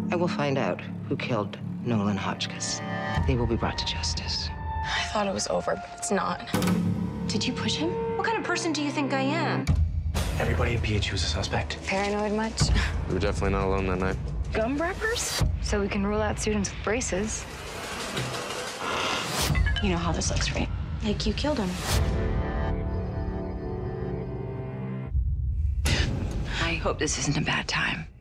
I will find out who killed Nolan Hotchkiss. They will be brought to justice. I thought it was over, but it's not. Did you push him? What kind of person do you think I am? Everybody in PHU is a suspect. Paranoid much? We were definitely not alone that night. Gum wrappers? So we can rule out students with braces. You know how this looks, right? Like you killed him. I hope this isn't a bad time.